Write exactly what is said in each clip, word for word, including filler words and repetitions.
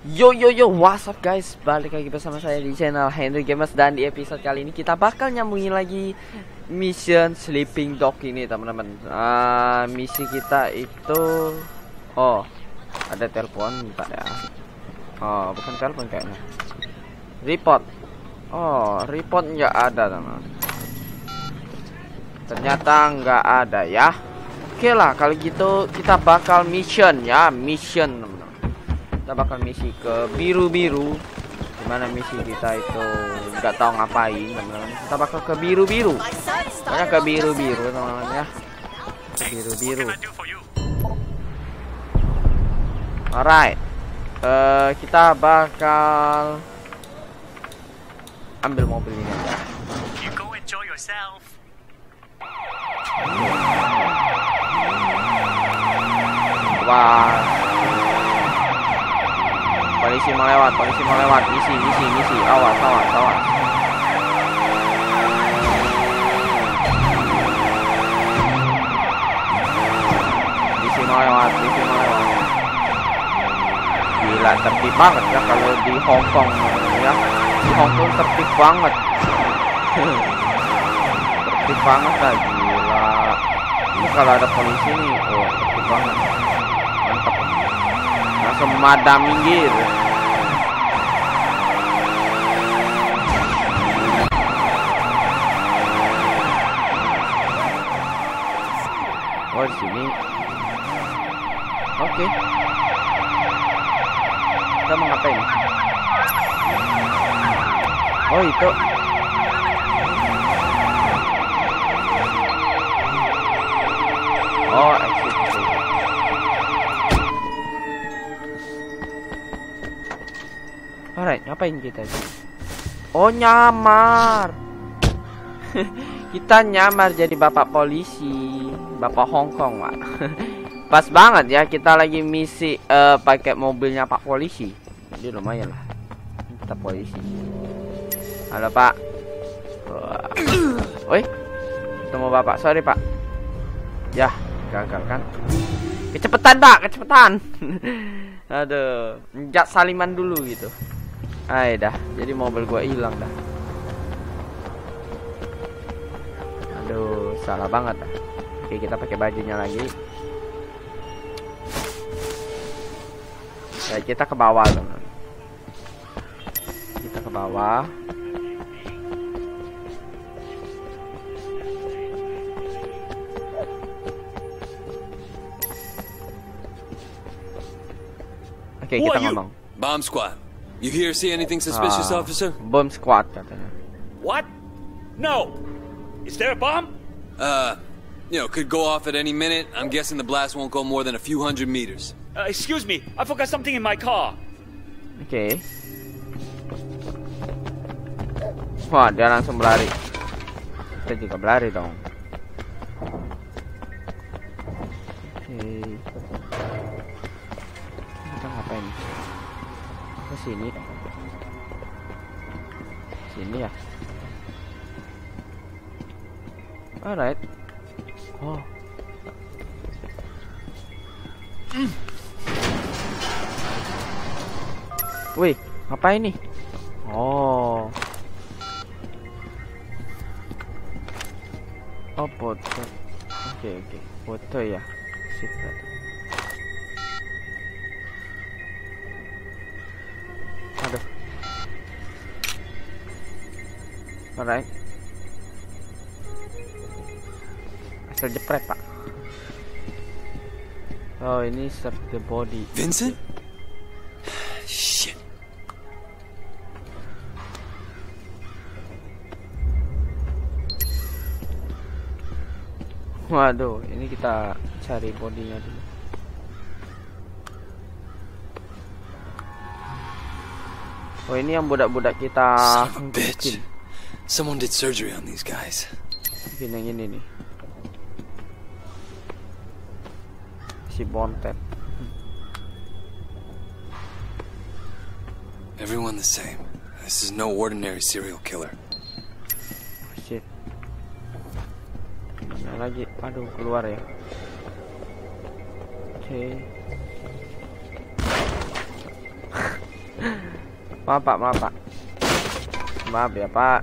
Yo yo yo, what's up guys? Balik lagi bersama saya di channel Henry Gamers. Dan di episode kali ini kita bakal nyambungin lagi mission Sleeping Dog ini teman-teman. uh, Misi kita itu, oh ada telepon bentar ya. Oh bukan telepon kayaknya. Report. Oh report nggak ada teman. Ternyata nggak ada ya. Oke lah kalau gitu kita bakal mission ya. Mission teman-teman. Kita bakal misi ke biru-biru, dimana misi kita itu nggak tahu ngapain teman-teman. Kita bakal ke biru-biru, pokoknya ke biru-biru teman-teman ya, ke biru-biru. Alright, uh, kita bakal ambil mobil ini ya. Wah, polisi mau lewat, polisi mau lewat, misi, misi, misi, awas, awas, awas. Misi mau lewat, misi mau lewat. Gila, tertib banget ya kalau di Hong Kong ya. Di Hong Kong tertib banget. Tertib banget lah, gila. Ini kalau ada polisi nih, oh tertib banget. Mantap. Langsung madam minggir. Oh di sini. Oke. Kita mau ngapain? Oh itu. Oh exit. Alright, ngapain kita sih? Oh nyamar. Kita nyamar jadi bapak polisi, bapak Hong Kong, Pak. Pas banget ya, kita lagi misi uh, pakai mobilnya Pak Polisi. Jadi lumayan lah. Kita polisi. Halo Pak. Woi, ketemu bapak. Sorry Pak. Ya, gagal kan? Kecepetan Pak, kecepetan. Aduh, njak saliman dulu gitu. Ay dah, jadi mobil gua hilang dah. Aduh, salah banget dah. Oke, kita pakai bajunya lagi. Ya, kita ke bawah teman. Kita ke bawah. Oke, kita ngomong. Bomb squad. You here see anything suspicious, ah, officer? Bomb squad katanya. What? No. Is there a bomb? Uh, you know, could go off at any minute. I'm guessing the blast won't go more than a few hundred meters. Uh, excuse me. I forgot something in my car. Oke. Okay. Wah, dia langsung berlari. Kita juga berlari dong. Oke. Okay. Kita ngapain? Ke sini. Sini ya. Alright. Oh. Mm. Wih, ngapain nih? Oh. Oh, foto. Oke, okay, oke. Okay. Foto ya. Secret. Aduh. Alright. Asal jepret Pak. Oh ini search the body. Vincent? Shit. Waduh, ini kita cari bodinya dulu. Oh ini yang budak-budak kita. Son of a bitch. Someone did surgery on these guys. Mungkin yang ini nih. Si bontet. Everyone the same. This is no ordinary serial killer. Oh, shit. Mana lagi? Aduh, keluar ya. Oke. Okay. Maaf pak, maaf pak. Maaf ya pak.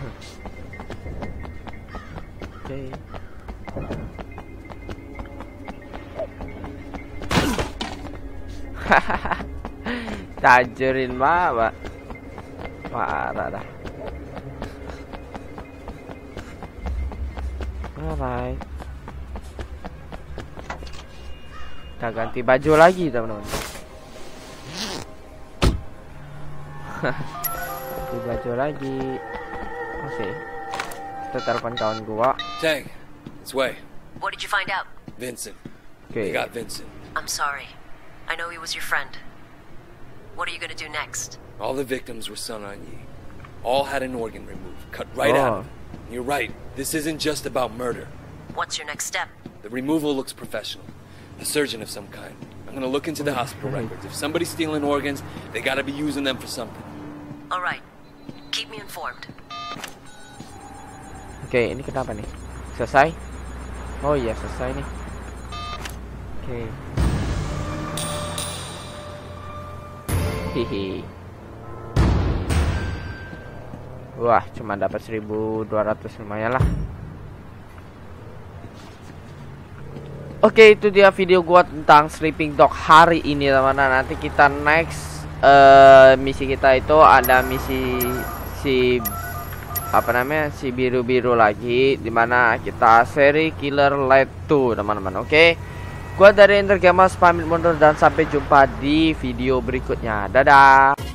Oke. Tajurin pak, parah dah. Alright. Kita ganti baju lagi teman-teman. Ganti baju lagi. Oke. Okay. Kita telepon kawan gua. Tang, it's Wei. What did you find out? Vincent. Oke. We got Vincent. I'm sorry. I know he was your friend. What are you gonna do next? All the victims were Sun On Yee. All had an organ removed, cut right Oh. out of them. You're right. This isn't just about murder. What's your next step? The removal looks professional. A surgeon of some kind. I'm gonna look into the hospital records. If somebody's stealing organs, they gotta be using them for something. All right. Keep me informed. Oke, okay, ini kenapa nih? Selesai? Oh iya, selesai nih. Oke. Okay. Hihi. Wah, cuma dapat seribu dua ratus, lumayan lah. Oke, itu dia video gua tentang Sleeping Dog hari ini teman-teman. Nanti kita next uh, misi kita itu ada misi si apa namanya si biru-biru lagi, dimana kita seri Killer Lite dua teman-teman. Oke, gua dari Ender Gamers pamit mundur dan sampai jumpa di video berikutnya. Dadah.